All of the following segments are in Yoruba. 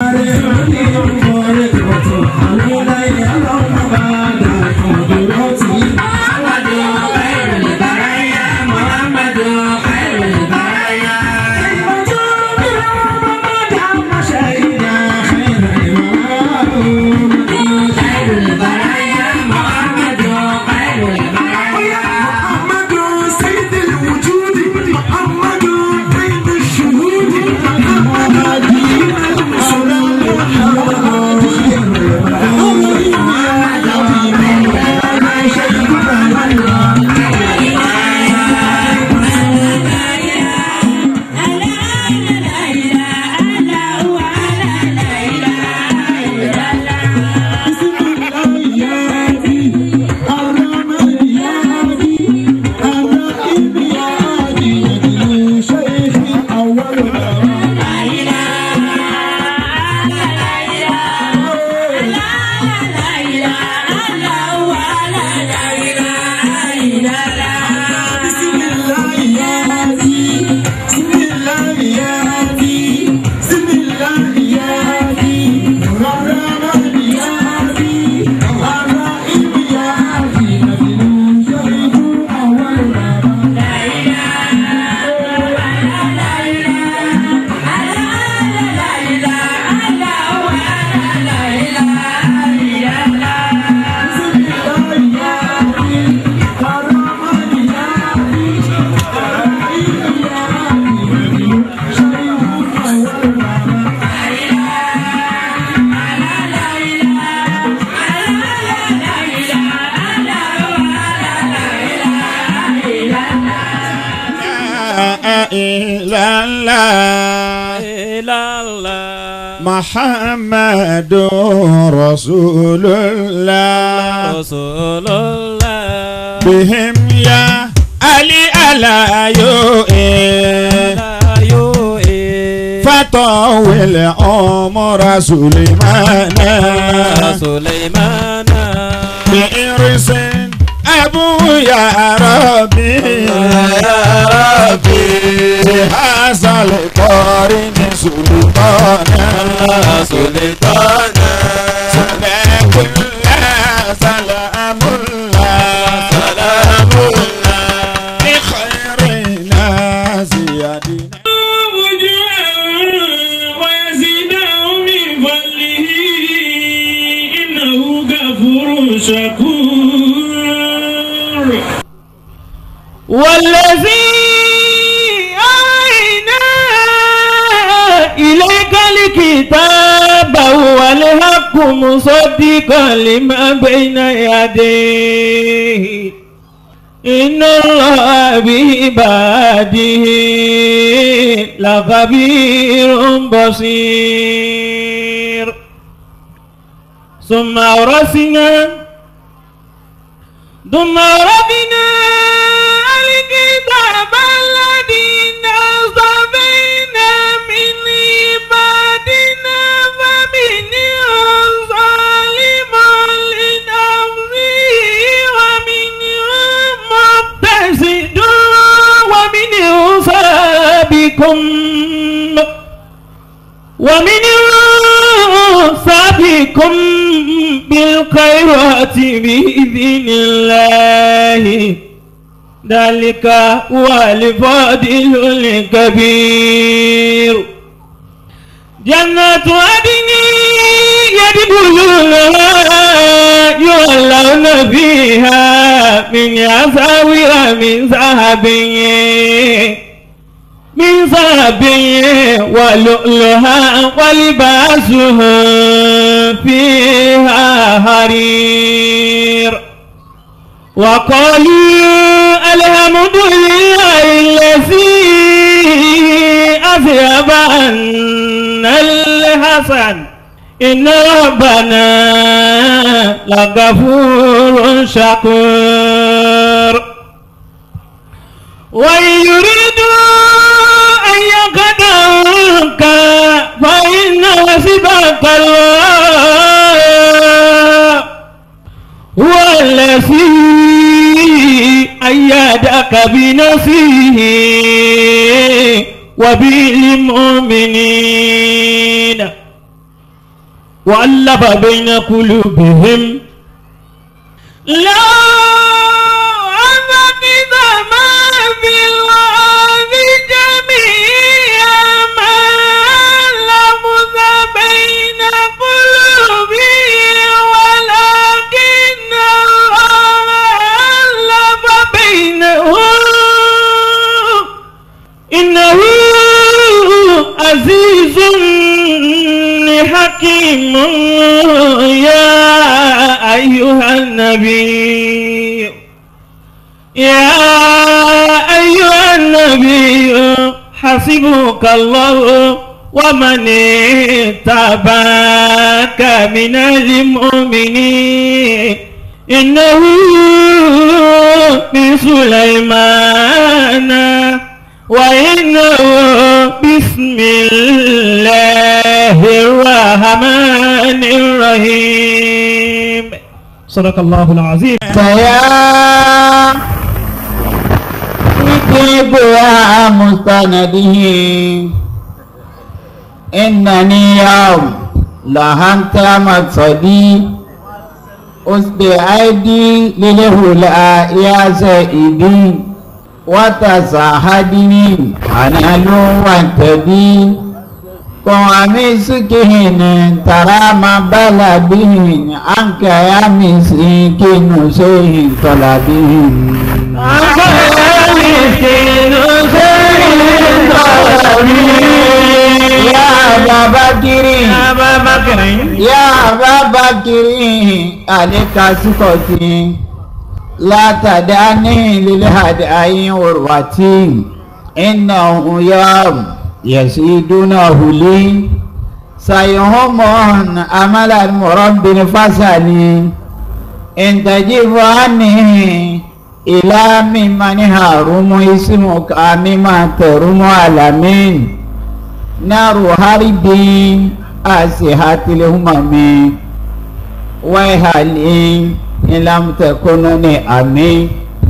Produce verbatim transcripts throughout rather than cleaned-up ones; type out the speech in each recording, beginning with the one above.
محمد رسول الله رسول الله بهم يا علي على يوئي فطول عمر سليمان سليمان بإرس أبو يا ربي يا ربي هذا القرن سلطانا سلطانا سلام الله سلام الله سلام الله بخير الناس يدينا ويزيدهم من فضله إنه غفور شكور والذي إليك الكتاب هو الحق مصدقا لما بين يديه إن الله بعباده لخبير بصير ثم أورثنا ثم أورثنا الكتاب الذين اصطفينا من عبادنا فمنهم ظالم لنفسه ومنهم مقتصد ومنهم سابق ومنهم سابق بالخيرات بإذن الله ذلك هو الفضل الكبير جنات عدن يدخلونها يحلون فيها من أساور من ذهب من ذهب ولؤلؤها ولباسهم فيها حرير وقالوا الحمد لله الذي أذهب عنا الحزن إن ربنا لغفور شكور وإن يريدوا أن يخدعوك فإن حسبك الله هو الذي أيدك بنصره وبالمؤمنين وألف بين قلوبهم لا أبد ما في الأرض جميعا ما لبث بين قلوبهم ولكن الله ألف بينهم إنه عزيز حكيم يا أيها النبي يا أيها النبي حسبك الله ومن اتبعك من المؤمنين إنه من سليمان وإنه بسم الله الرحمن الرحيم صدق الله العظيم. Saya ikib ya mustanadihi innani yaum lahanta maksadi usbi aidi lilhula ya zaidi watasahadini analu wantadi Qamiskihin tarama balabihin angka ya miskin usahin talabihin angka ya miskin usahin talabihin ya Aba Bakri ya Aba Bakri ya Aba Bakri alika sukoti la tadani lil hada'i urwati innahu yam yasidunahu li sayuhumun amalan murabbin fasali intajibu anni ila mimani harumu ismuka mimma tarumu alamin naru haribi asihatil humami wayhali ilam takununi amin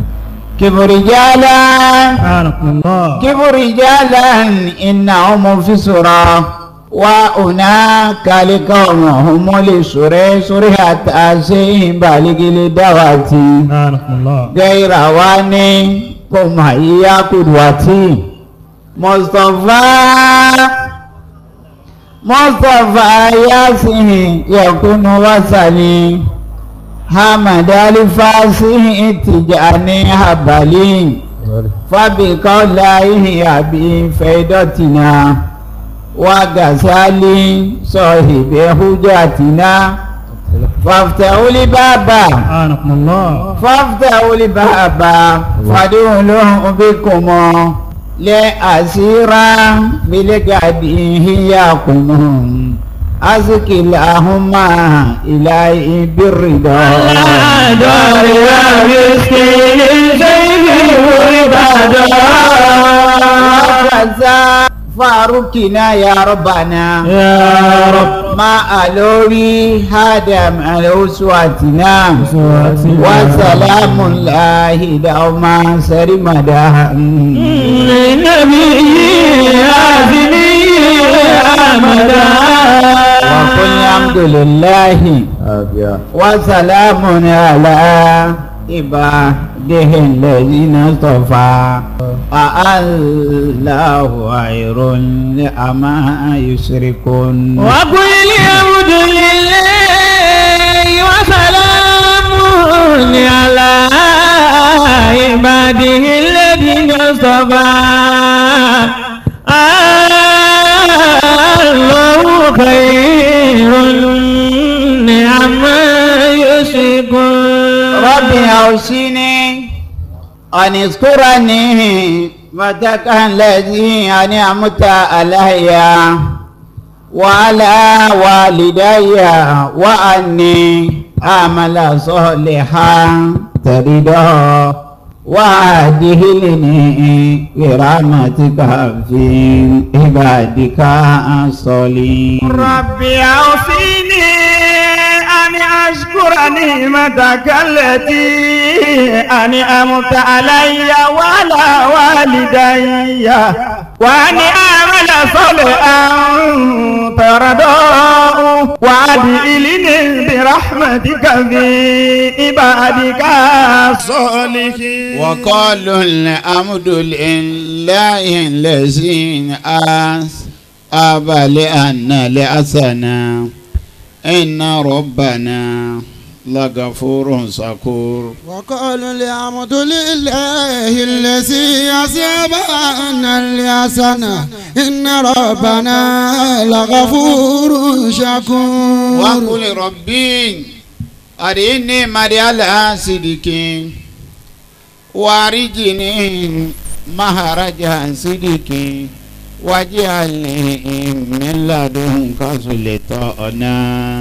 Kiburijalan Kiburijalan innahum fi surah wa una kalikahum li surah surihat asim baligil dawati gairawani kumhaiya kudwati Mustafa Mustafa yasin yakunu wasali Hamad al-Fasih tijani habali Fabi qawlaihi abi faidatina Wa gazali sahibi hujatina Faftahuli baba Faftahuli baba Faduluhu bikumu Le asira biligadihi yakumu Azkilahumma ilai birrida Dari wa miskin Zayni uribada Kaza farukina ya Rabbana Ya Rabb Ma'alori hadam al-uswatina Wa salamun lahi da'uma sarimada Nabi azimi amada Wa qul alhamdulillahi Wa salamun ala ibadihi alladhina istafa Allahu khairun amma yushrikun Wa qul alhamdulillahi wa salamun ala ibadihi alladhina istafa Allahu khairun amma yushrikun Rabbi awsini anizkurani matakan ladhi an'amta alayya wa ala walidayya wa anni amala salihan taridah wa adhilni birahmatika fi ibadika as-solihin Rabbi awsini ani ashkura ni'mataka allati an'amta alayya wa ala walidayya wa ani amala salihan taradahu وأدخلني برحمتك في عبادك الصالحين. وقالوا الحمد لله الذي أذهب عنا الحزن إن ربنا لغفور شكور. وقالوا الحمد لله الذي أذهب عنا الحزن إن ربنا لغفور شكور. وقل ربي أرني مريال صديقي وأرجني مهرج صديقي واجعلني من لدنك سلطانا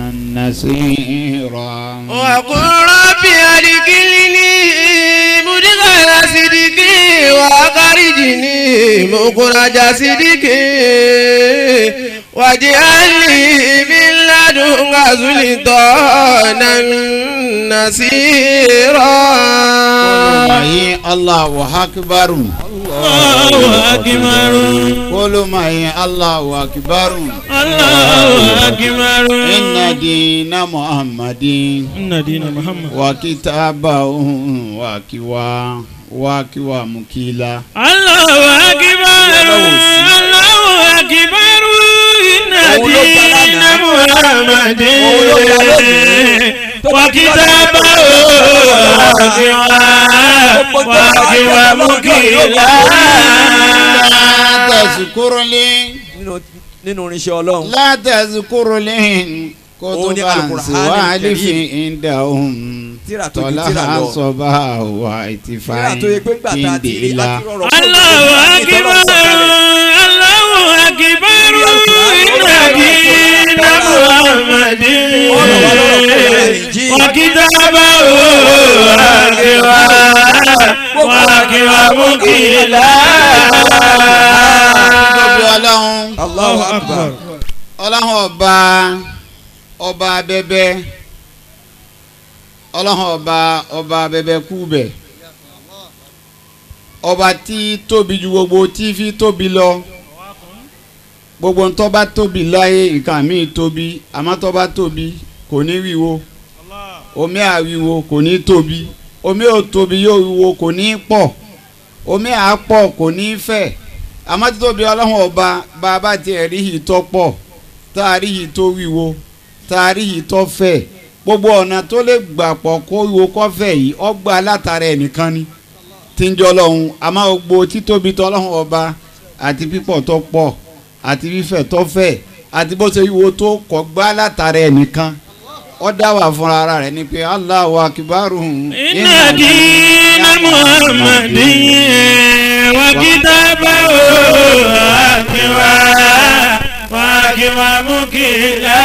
نصيرا. وقل ربي أدخلني مدخل صدق وأخرجني مخرج صدق واجعلني من لدنك سلطانا نصيرا. الله أكبر. الله أكبر. قولوا معي الله أكبر. الله أكبر. إن دين محمد إن دين محمد وكتابه وكوا وكوا مكيلا. الله أكبر. الله أكبر. إن دين محمد وكتابه وكوا مكيلا. تذكر لي nínú irinṣẹ́ ọlọ́run. لا تذكر لي كتبا سوى في عندهم طلع صباح واتفاق عند الله. الله أكبر. الله أكبر. إن دين محمد وكتابه وكوا مكيلا. Allahu Akbar. Ọlọ́run ọba ọba abẹ́bẹ́ Ọlọ́run ọba ọba abẹ́bẹ́ kúbẹ̀ ọba tí tóbi ju gbogbo tí fi tóbi lọ gbogbo ntọ́ bá tóbi láyé nǹkan míì tóbi àmọ́ tọ́ bá tóbi kò ní wíwo omi àwíwo kò ní tóbi omi ò tóbi yóò wíwo kò ní pọ̀ omi àpọ̀ kò ní fẹ̀ àmọ́ títóbi Ọlọ́run ọba bàbá tiẹ̀ rí yìí tọ́ pọ̀ tá a rí yìí tó wíwo tá a rí yìí tó fẹ̀ gbogbo ọ̀nà tó lè gbà pọ̀ kó wíwo kó fẹ̀ yìí ọgbà látara ẹnìkan ni tí ń jọ lọ́hùn àmọ́ gbogbo títóbi tó Ọlọ́run ọba àti pípọ̀ tó pọ̀ àti fífẹ̀ tó fẹ̀ àti bó ṣe wíwo tó kọ́ gbà látara ẹnìkan ó dá wà fúnra ara rẹ̀ ni pé Allahu Akbaru. Inna dina Muhammadin wa kitabahu akiwa wa akiwa mukila.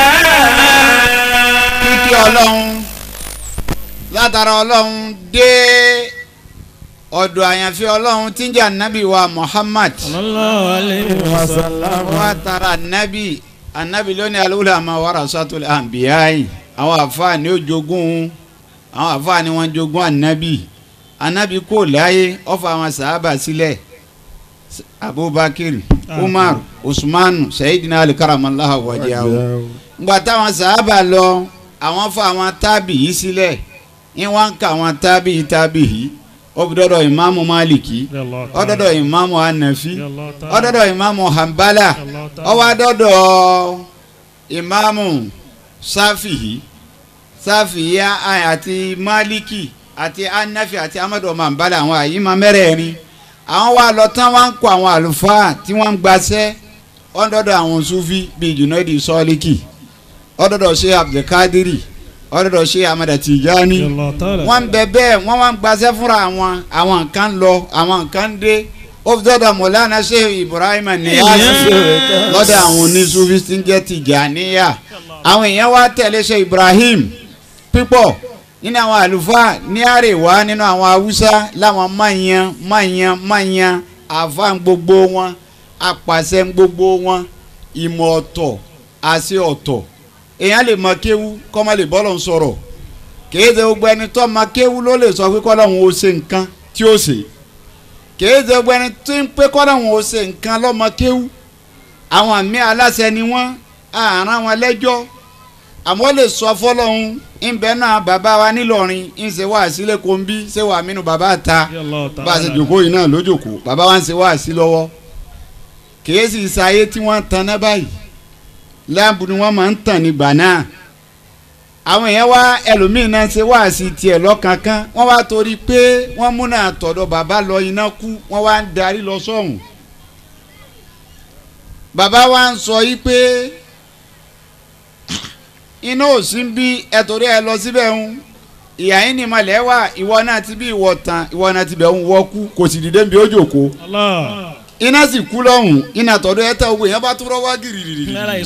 Kíkí Ọlọ́run látara Ọlọ́run dé ọ̀dọ̀ àyànfẹ́ Ọlọ́run tí ń jẹ́ ànábì wa Muhammad sallallahu alayhi wa sallam. wa tara ànábì ànábì lónìí al-ulama warasatul anbiya àwọn àfáà ni ó jogún àwọn àfáà ni wọ́n jogún ànábì ànábì kò láyé ó fa àwọn sàhábà sílẹ̀ Abubakar Umar Usman Sayyidina Ali karamallahu wajhahu ngbà táwọn sàhábà lọ àwọn fa àwọn tábì yìí sílẹ̀ ní wọ́n ń ka àwọn tábì tábì yìí ó fi dọ́dọ̀ ìmáàmù Maliki ó dọ́dọ̀ ìmáàmù Hanafi ó dọ́dọ̀ ìmáàmù Hanbala ó wá dọ́dọ̀ ìmáàmù Safihi Safiya àti Maliki àti Hanafi àti Ahmadu ọmọ Hanbala àwọn àyíma mẹ́rẹ̀ẹ̀rin àwọn wa lọ tán wọ́n ń kó àwọn àlùfáà tí wọ́n ń gbaṣẹ́ ó dọ́dọ̀ àwọn Sufi bíi Junaidi Sọ́líkì ó dọ́dọ̀ Sheikh Abdulkadiri ọ̀dọ̀dọ̀ ṣe Amada Tijani wọ́n ń bẹ bẹ́ẹ̀ wọ́n wá ń gbaṣẹ́ fúnra àwọn àwọn nǹkan lọ àwọn nǹkan dé ó fi dọ́dọ̀ Mọ̀lánà Sheikh Ibrahim Niyasi lọ́dọ̀ àwọn oníṣúfì tí ń jẹ́ Tijaniya àwọn èèyàn wá tẹ̀lé Sheikh Ibrahim pípọ̀ nínú àwọn àlùfáà ní àríwá nínú àwọn Haúsá láwọn máyàn máyàn máyàn àfáàn gbogbo wọn apàṣẹ gbogbo wọn ìmọ̀ ọ̀tọ̀ àṣẹ ọ̀tọ̀ èèyàn lè mọ kéwú kọ́ má lè bọ́lọ̀ ń sọ̀rọ̀ kéde gbogbo ẹni tó mọ kéwú ló lè sọ pé kọ́lọ́hún ó ṣe nǹkan tí ó ṣe kéde gbogbo ẹni tó ń pé kọ́lọ́hún ó ṣe nǹkan lọ́mọ kéwú àwọn àmì aláṣẹ ni wọ́n àárán wọn lẹ́jọ́ àmọ́ lè sọ fọlọ́hún ìbẹ́ náà bàbá wa nílọrin ń ṣe wá sílẹ̀ kó ń bí ṣé wà mínú bàbá ta bá a ṣe jòkó yìí náà lójòkó bàbá wa ń ṣe wá sí lọ́wọ́ kèésì ìsàyé tí wọ́n tan náà báyìí láàbù ni wọ́n máa ń tàn nígbà náà àwọn èèyàn wá ẹlòmíín náà ṣe wá sí tiẹ̀ lọ́kànkán wọ́n wá torí pé wọ́n múná àtọ̀dọ̀ bàbá lọ iná kú wọ́n wá ń darí lọ sọ́hùn bàbá wa ń sọ yìí pé iná ò sí bí ẹ torí ẹ lọ síbẹ̀ ń ìyá yín ni malẹ̀ wà ìwọ náà ti bí ìwọ tán ìwọ náà ti bẹ̀ ń wọ́ kú kò sì dìde bí ó jòkó iná sì kú lọ́hùn iná tọ̀dọ̀ ẹ tẹ́ owó yẹn bá tó rọ́wọ́ gírígírí.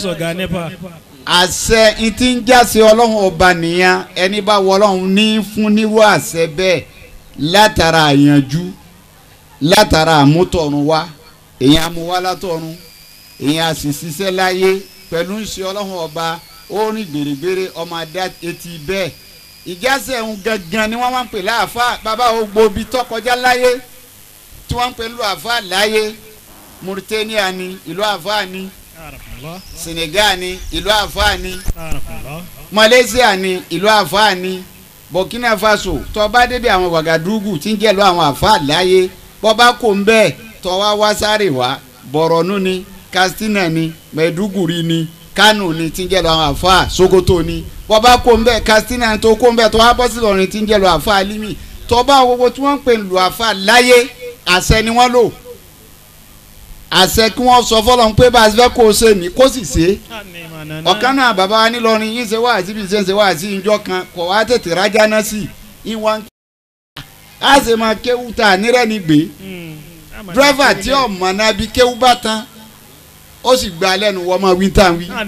àṣẹ ìtí ń jáse ọlọ́run ọba nìyẹn ẹni bá wọ ọlọ́run ní fún nírú àṣẹ bẹ́ẹ̀ látara àyànjú látara àmútọ̀run wá èyàn amúwá látọ̀run èyàn àṣìṣiṣẹ́ láyé pẹ̀lú ń ṣe ọlọ́run ọba ó ní gbèrègbèrè ọmọ adá etí bẹ́ẹ̀ ìjásẹ̀ ń gangan ni wọ́n máa ń pè láàfáà bàbá ògbó bi tó kọjá láyé tí wọ́n ń pè lù àfáà láyé Mauritania ni ìlú àfáà ni Senegal ni ìlú àfáà ni Malaysia ni ìlú àfáà ni Burkina Faso tó bá débi àwọn Wagadugu tí ń jẹ́ lọ àwọn àfáà láyé bọ́ bá kó ń bẹ́ẹ̀ tó wá wá sáré wá Borno ni Katsina ni Maiduguri ni Kano ni tí ń jẹ́ lọ àwọn àfáà Sokoto ni bọ́ bá kó ń bẹ́ẹ̀ Katsina tó kó ń bẹ́ẹ̀ tó wá bọ́ sí Ìlọrin tí ń jẹ́ lọ àfáà Limi tó bá gbogbo tí wọ́n ń pè lù àfáà láyé àṣẹ ni wọ́n lò àṣẹ kí wọ́n sọ fọlọ́n pé bá a fẹ́ kó o ṣe ní kó sì ṣe ọ̀kan náà bàbá wa nílọrin yín ṣe wá àti bí ṣe ń ṣe wá àti ìjọ kan kọ̀ wá tètè rájá náà sí ìwọ̀n á ṣe máa kéwú ta nírẹ́ ní gbé dírẹ́fà tí ọ̀mọ̀ náà bí kéwú bá tán ó sì gba lẹ́nu wọ́n máa wí tá à ń wí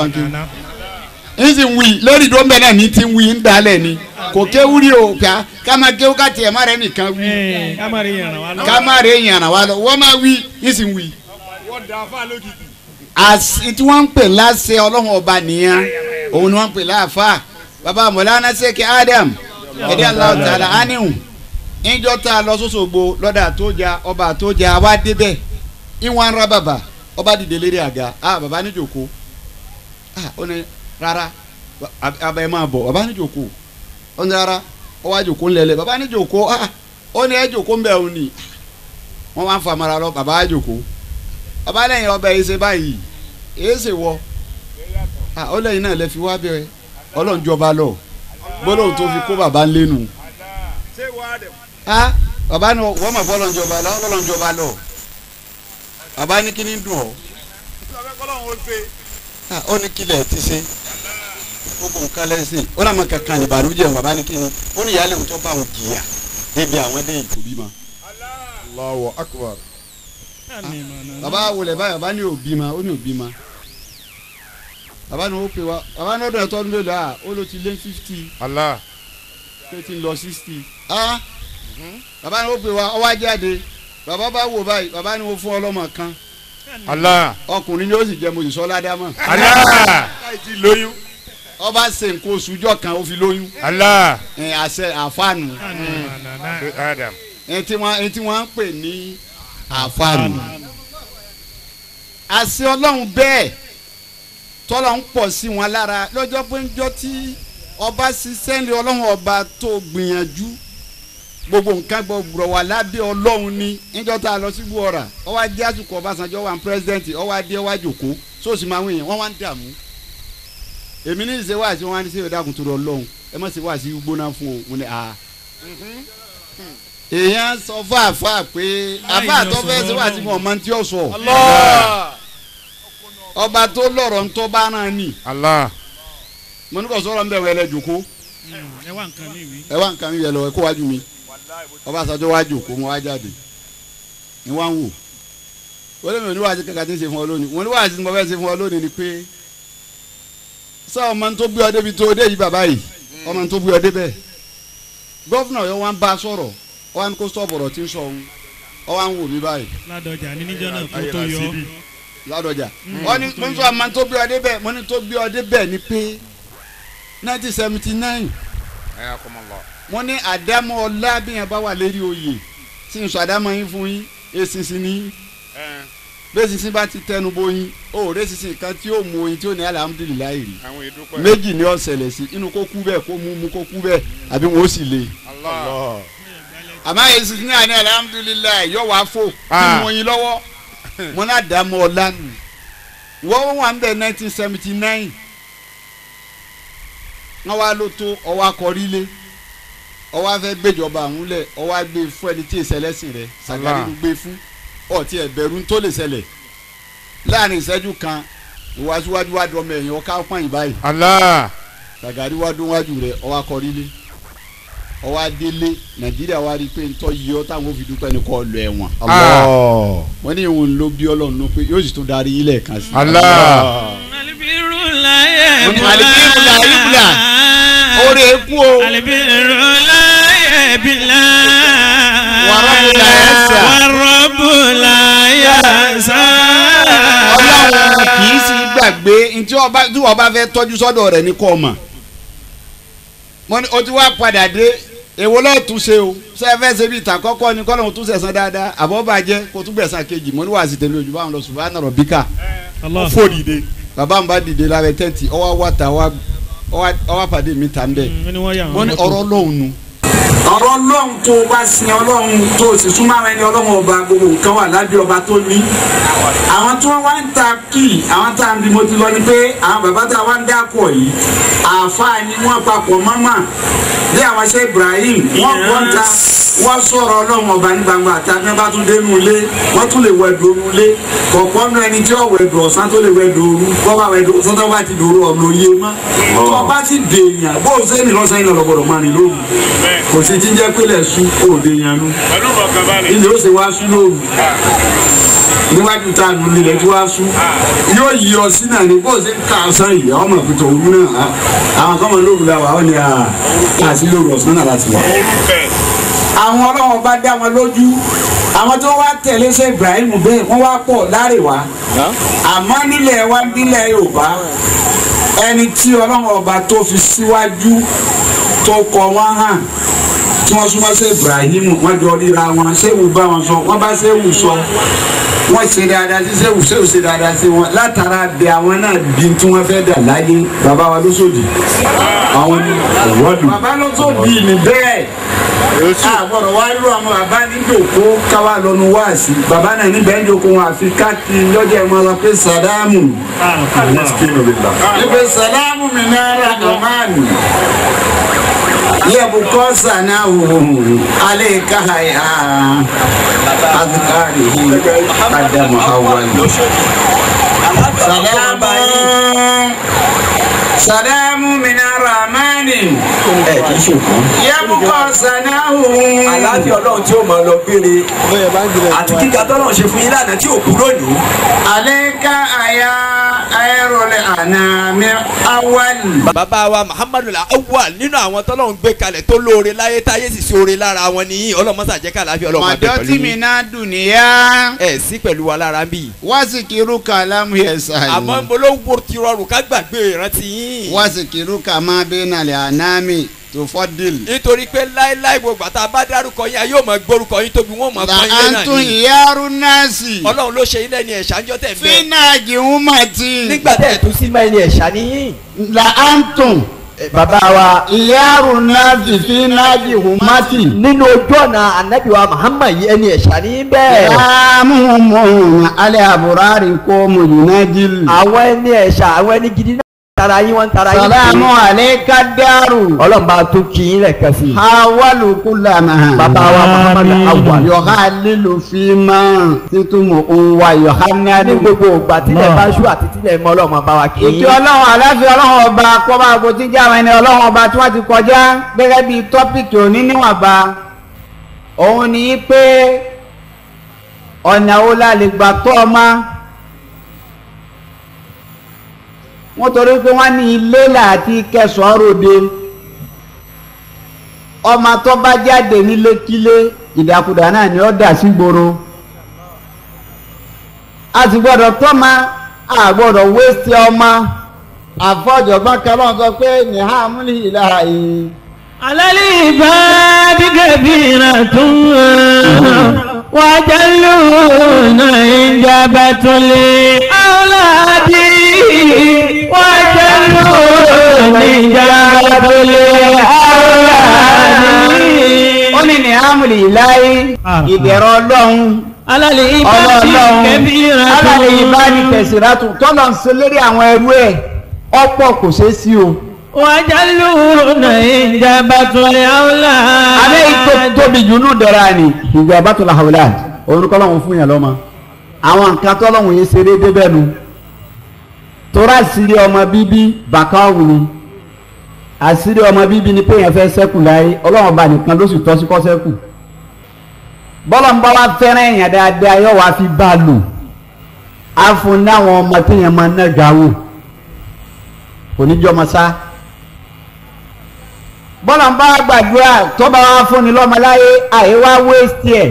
ń sì ń wí lórí ìdóńbẹ náà ní ti ń wí ń dalẹ̀ ni kò kéwú rí o ká ká máa kéwú ká tiẹ̀ má rẹ̀ nìkan wí ká má rẹ̀ yànnà wá lọ wọ́n máa wí ń sì ń wí. àti tí wọ́n ń pè láṣẹ ọlọ́run ọba nìyẹn òun ni wọ́n ń pè láàfà bàbá mọ̀lánà sẹ́kẹ̀ Adam ẹ̀dí Allahu ta'ala ánìhùn ìjọ tá a lọ sọ́sọ́gbó lọ́dà tó jà ọba tó jà wá débẹ̀ ìwọ̀n ra bàbà ọba dìde lérí àga ah bàbá níjòkó ah ó ní rárá abẹ́ máa bọ̀ bàbá níjòkó ó ní rárá ó wá jòkó ńlẹ̀lẹ̀ bàbá níjòkó ah ó ní ẹ jòkó ńbẹ̀ òun ni wọ́n wá ń fa mara lọ bàbá jòkó bàbá lẹ́yìn ọbẹ̀ yìí ṣe báyìí èyí ṣe wọ ah ó lẹ́yìn náà lẹ fi wá bẹ́ẹ̀ ọlọ́run jọba lọ gbọ́dọ̀ tó fi kó bàbá ńlẹ́nu ah bàbá ni wọ́n mọ̀ fọlọ́run jọba lọ ọlọ́run jọba lọ bàbá ní kí ni dùn ọ́ ah ó ní kílẹ̀ ti ṣe gbogbo nǹkan lẹ́sìn ó náà mọ̀ kankan ní ìbànújẹ́ bàbá ní kí ni ó ní ìyáálé òun tó bá òun jìyà débi àwọn dé ìkòbí ma. Allahu akbar. bàbá wọlé báyìí bàbá ní òbí ma ó ní òbí ma bàbá ní ó pè wá bàbá ní ọdún ẹ̀tọ́ ọdún mélòó à ó ló ti lé fifty. Allah. pé ti lọ sixty. ah bàbá ní ó pè wá ó wá jáde bàbá bá wò báyìí bàbá ní ó fún ọlọ́mọ kan. Allah. ọkùnrin ni ó sì jẹ mo sì sọ ládàmọ. Allah. láì lóyún. ọba ṣe nǹkan oṣù jọ kan ó fi lóyún. Allah. ẹ àṣẹ àfàànù. Adam. ẹ tí wọn ẹ tí wọn ń pè ní àfàànù. àṣẹ ọlọ́run bẹ́ẹ̀ tọ́lọ̀ ń pọ̀ sí wọn lára lọ́jọ́ pé ń jọ tí ọba ṣiṣẹ́ ní ọlọ́run ọba tó gbìyànjú gbogbo nǹkan gbọ̀gbọ̀ wà lábẹ́ ọlọ́run ní níjọ́ tá a lọ sí buhara ọwọ́ adé àsùkò ọbásanjọ́ wà ní pírẹsidẹ́ǹtì ọwọ́ adé ọwọ́ àjòkó sóòsì máa ń wọ̀nyẹn wọ́n wá ń dààmú èmi ní ìṣe wáàsí wọn wá ní ṣe ìdákùn tó lọ lọ́hùn ẹ má ṣe wáàsí gbóná fún o mo ní a. èèyàn sọ fún àfa pé àfa àtọ́fẹ́ ṣe wáàsí fún ọmọ tí ó sọ ọba tó lọ́rọ̀ ń tọ́ bá náà nì. mo ní kò sọ̀rọ̀ ń bẹ̀ wẹ́lẹ̀ jòkó ẹ wá nǹkan mi yẹ lọ ẹ kó wájú mi ọbaṣájọ́ wájú kó mo wá jáde ní wá ń wò wọ́n lé mi oníwàásí kankan tí ń ṣe fún ọ lónìí wọn oníwàásí tí mo fẹ́ ṣe fún ọ lónìí ni pé sọ ọmọ tó gbé ọ débi tó dé yìí bàbá yìí ọmọ tó gbé ọ débẹ̀ gọ́fúnà yọ wá ń bá a sọ̀rọ̀ ọ wá ń kó sọ̀bù ọ̀rọ̀ tí ń sọ òun ọ wá ń wò mí báyìí. ládọjà ní níjọ́ náà kó tó yọ. ládọjà ọ ní mo ń sọ ọmọ tó gbé ọ débẹ̀ mo ní tó gbé ọ débẹ̀ ni pé nineteen seventy nine wọ́n ní àdámọ́ ọlá bí yẹn bá wà lérí oyè tí n sọ àdámọ́ yín fún yín èsìsì ní bẹ́ẹ̀ sísìn bá ti tẹnu bóyin ó rẹ́ sísìn kan tí ó mú oyin tí ó ní alhamdulilayi rí àwọn ìdúpẹ́. méjì ni ó ṣẹlẹ̀ sí inú kó kú bẹ́ẹ̀ kó mú mú kó kú bẹ́ẹ̀ àbí wọn ó sì le. Allah. àmọ́ èyí sísìn náà ní alhamdulilayi yóò wá fò kí mú oyin lọ́wọ́ mo náà dá mọ́ ọ lánàá wọ́n wà ń bẹ̀ nineteen seventy nine wọ́n wá ló tó ọwọ́ akọrílé ọwọ́ afẹ́ gbéjọba àwọn lẹ̀ ọwọ́ agbé fún ẹni tí ìṣẹ̀lẹ̀sìn rẹ̀ Sàgárí ló gbé fún ọtí ẹ̀bẹ̀rù tó lè ṣẹlẹ̀ láàrin ìṣẹ́jú kan ìwáṣíwájú wá dọ́mọ ẹ̀yìn ọ̀ká pọ́n ìbáyìí Allah. Sàgárí wá dún wájú rẹ̀ ọwọ́ akọrílé ọwọ́ adélé Nàìjíríà wá rí i pé ntọ́ yìí ọ́ táwọn fi dúpẹ́ ní kọ́ lọ ẹ̀wọ̀n. Allah. wọ́n ní ìwọ̀n ló bí Ọlọ́run ló pé yóò sì tún darí ilẹ̀ kan sí. Allah. alibiru la ye alibiru la ye bula oore eku o. alibiru la ye bila warabu la yasa. warabu la yasa. Ọlọ́run kì í sì gbàgbé ntí ọba tí wọ́n bá fẹ́ tọ́jú sọ́dọ̀ rẹ̀ ní kọ́ ọmọ. mo ní o ti wá padà dé èwo lọ́ọ̀ tún ṣe o sẹ́fẹ́ ṣe bí ìtàn kọ́kọ́ ni kọ́lọ́hún tún ṣẹ̀san dáadáa àbọ̀ bàjẹ́ kó tún gbẹ̀san kejì mo ní wàá sì tẹ̀lé ojú báwọn lọ subhana rabbika. fò dìde. bàbá mi bá dìde lábẹ́ tẹ́ǹtì ọwọ́ wa ta ọwọ́ pàdé mi ta ń bẹ̀. mo ní ọ̀rọ̀ lóhùn nu. ọ̀rọ̀ ọlọ́run tó o bá sin ọlọ́run tó o sì súnmọ́ àwọn ẹni ọlọ́run ọba gbogbo nǹkan wà lábẹ́ ọba tó ní. àwọn tí wọ́n wá ń ta kíì àwọn tá à ń bí mo ti lọ ni pé àwọn bàbá tá a wá ń dákọ̀ yìí àáfàá ni wọ́n papọ̀ mọ́mọ́ bí àwọn ṣe Ibrahim wọ́n kọ́ ń ta wọ́n sọ̀rọ̀ ọlọ́run ọba ní gbangba àtàbí wọ́n bá tún dé nu ilé wọ́n tún lè wẹ̀dù oru ilé kọ̀ọ̀kan náà ẹni tí ó wẹ̀dù ọ̀sán tó lè wẹ̀dù oru wọ́n bá wẹ̀dù ọ̀sán tó bá ti dòru ọ̀nà òye mọ́ tó bá ti dèèyàn bó o sẹ́ni lọ́sàn yìí lọ́gbọ̀dọ̀ máa rìn lóru kò sí jíjẹ́ pélé sùn òde yẹn nu ilé ó sì wá sùn lóru níwájú tá a nù nílẹ̀ tí wàá sùn yóò yí ọ sí náà ní bó o ṣe ń ka ọ̀sán yìí àwọn ọmọ ìpìtọ̀ òru náà àwọn kan máa lóru la wà ó ní àti lóru ọ̀sán náà láti wà. àwọn ọlọ́wọ́n bá dá wọn lójú àwọn tó wá tẹ̀lé ṣe Ibrahim bẹ́ẹ̀ wọ́n wá pọ̀ láríwá àmọ́ nílẹ̀ wa nílẹ̀ Yorùbá ẹni tí ọlọ́wọ́n ọba tó fi síwájú tó kọ wọ́n hàn tí wọ́n súnmọ́ sí Ibrahim wọ́n jọ ríra wọn ṣéwù bá wọn sọ wọ́n bá ṣéwù sọ wọ́n ṣe dáadáa sí ṣéwù ṣéwù ṣe dáadáa sí wọn látara bẹ àwọn náà bí tí wọ́n fẹ́ dà láyé bàbá wa ló sòdì àwọn ní ọ̀wọ́dù bàbá ló sòdì ní bẹ́ẹ̀ àgbọ̀dọ̀ wá irú àwọn bàbá níjòkó káwá lọ́nu wá sí bàbá náà níbẹ̀ ń jòkó wọn àfi káàkiri lọ́jọ́ ẹ̀ máa lọ pé sàdámù ìpè sàdámù mi náírà àmàlù yẹ́bùkọ́ sànáwó alẹ́ káyà azikari adamu awali sàdámù sàdámù mina ramani ẹ kì í ṣòkò yẹ́bùkọ́ sànáwó. aláàbí ọlọ́run tí ó máa lọ gbére àti kíkà tọ́lọ́run ṣe fún yín lánàá tí ò kú lónìí. alẹ́ káyà ayẹrọlẹ̀ ànàmì awali. bàbá wa Muhammadu Awwal nínú àwọn tọ́lọ́run gbé kalẹ̀ tó lóore láyé táyé sì sí oore lára wọn nìyí ọlọ́mọsà jẹ́ ká láàfin ọlọ́mọ abẹ́ pẹ̀lú màdọ́tí mi náà dùn níyà. ẹ sí pẹ̀lú wa lára ń bì. wá sì kírú ká lámú yẹn sáyé. àmọ́ bolówó ti rọrùn ká gbàgbé ìrántí yín. wá sì kírú ká máa bẹ́ẹ̀ nàlẹ́ ànámì tó fọ́ dìl. nítorí pé láéláé gbogbo àtà bá dárúkọ yín a yóò máa gbórúkọ yín tóbi wọn máa pọ́n yín náà ni. là á tún ìyárú náàsì. ọlọ́run ló ṣe ilé ni ẹ̀ṣá ń jọ́ tẹ̀ ń bẹ́. fínà jìhún màtí. nígbà tẹ̀ tó sí máa ní ẹ̀ṣá níyìn. là á tún bàbá wa ìyárù náàsì fínà jìhún màtí. nínú ojú ọ̀nà anabi wa Muhammad yìí ẹni ẹ̀ṣá ní bẹ́ẹ̀. láàmúhùnmùhùn alẹ́ àbúrárì kó mùjúnájìl. àwọn ẹni ẹ̀ṣá àwọn ẹni gidi náà tara yín wọn tara yín. sàlámù alẹ́ka dàrú. ọlọ́mọba tó kì í lẹ̀ kẹsì. hawalu kulama. bàbá wa Muhammadu Awwal. yọ̀ká lílo fíìmà títúmọ̀ òǹwà yọ̀ká náà. ní gbogbo ògbà tílẹ̀ bá ṣú àti tílẹ̀ mọ́ ọlọ́mọ bá wa kì í. ìkí ọlọ́run aláfi ọlọ́run ọba kọ́ba àgọ́tí jẹ́ àwọn ẹni ọlọ́run ọba tí wọ́n ti kọjá gẹ́gẹ́ bí tọ́pìkì òní níwọ̀nba. òun ni pé ọ̀nà wo la lè gbà tọ́ ọmọ. wọ́n torí pé wọ́n ní ilé láti kẹsàn-án ròde ọmọ tó bá jáde nílékílé ìdàkudà náà ni ó dà sí gbòòrò a sì gbọ́dọ̀ tọ́mọ a gbọ́dọ̀ wéṣẹ̀ ọmọ àfọ̀jọ̀gbọ́n kẹlọ́n sọ pé ní hàmúlì ìlà yìí. alẹ́ ìbá dígẹ̀ bí ìrà tó ń وجلون إجابة لأولاد وجلون إجابة لأولاد. ó ní ní àmúlì láyé ìdẹ̀rọ̀ ọlọ́run alálẹ̀ ìbáni kẹbíra tó alálẹ̀ ìbáni kẹsìrátù tọ́lọ̀ ń ṣe lérí àwọn ẹrú ẹ̀ ọ̀pọ̀ kò ṣe é sí o. وجلون إجابة لأولاد. alẹ́ ìtò tóbi jù nù dẹ̀ra ni ìjabatul awlad orúkọ lọ́wọ́ fún yàn lọ́mọ àwọn nǹkan tọ́lọ́wọ́ yẹn ṣe déédé bẹ́ẹ̀ nu tóra àṣírí ọmọ bíbí bàkáwù ni àṣírí ọmọ bíbí ni pé yẹn fẹ́ sẹ́kù láyé ọlọ́wọ́n bá nìkan ló sì tọ́ sí kọ́ sẹ́kù bọ́lá ń bá wa fẹ́ràn èèyàn dáadáa yóò wá fi bá a lò á fún ní àwọn ọmọ tí yẹn máa ná gàwó kò ní jọmọ sá bọ́lá ń bá wa gbàdúrà tó bá wa fún ni lọ́mọ láyé àyè wá wéèsì ẹ̀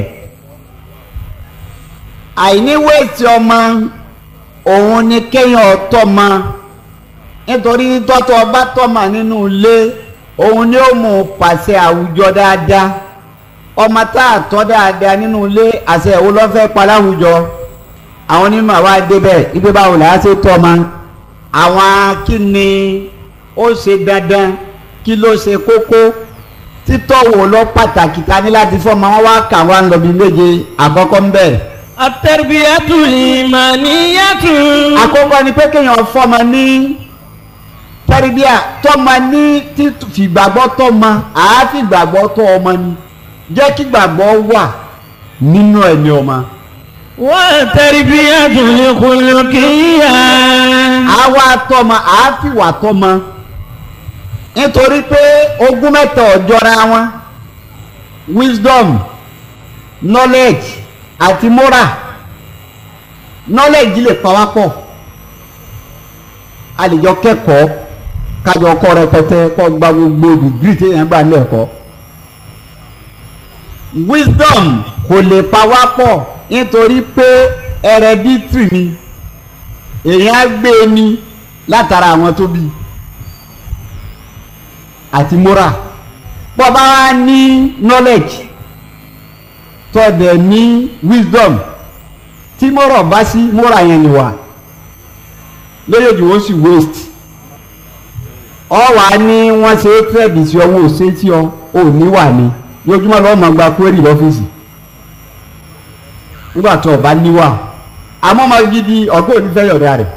àìní wéèsì ọmọ òun ni kéèyàn ọ̀tọ̀ ma nítorí tọ́tọ̀ ọba tọ́mà nínú ilé òun ni ó mú pàṣẹ àwùjọ dáadáa ọmọ tá a tọ́ dáadáa nínú ilé àṣẹ ìwò lọ́fẹ́ paláwùjọ àwọn onímọ̀ àwa débẹ̀ ibi báwo là á ṣe tọ́ ma àwọn kí ni ó ṣe dandan kí ló ṣe kókó títọ́ wò lọ pàtàkì ká ní láti fọ́ọ̀mù àwọn wá kà wá ń lọ bí méje àkọ́kọ́ ń bẹ̀. At-tarbiyatu al-imaniyatu. àkọ́kọ́ ni pé kéèyàn fọ́ọ̀mù ní tẹ́rìbíà tọ́mọ ní fìgbàgbọ́ tọ́mọ àáfi gbàgbọ́ tọ́ ọmọ ni jẹ́ kí gbàgbọ́ wà nínú ẹ̀mí ọmọ. wa tarbiyatu al-khuluqiyya. àwa tọ́mọ àáfi wà tọ́mọ nítorí pé ogún mẹ́ta ọ̀jọ́ra wọn wisdom knowledge àti moral knowledge lè pa wá pọ̀ a lè jọ kẹ́kọ̀ọ́ kájọ kọ́ rẹpẹtẹ kọ́ gba gbogbo dìgírì tí èèyàn gbà ní ẹ̀kọ́ wisdom kò lè pa wá pọ̀ nítorí pé hereditary ni èèyàn á gbé e ní látara àwọn tó bí àti moral bọ́ bá wá ní knowledge tó dẹ̀ ní wisdom tí moral bá sí moral yẹn ni wà lóyèdè wọ́n sì waste ọ wà ní wọ́n ṣe tẹ́ẹ̀dì sí ọwọ́ òṣè tí ọ ò ní wà ní lójúmọ́ lọ́wọ́ máa gba query lọ́fíìsì nígbà tó o bá níwà àmọ́ máa gidi ọ̀gá òní fẹ́ yọ̀dá rẹ̀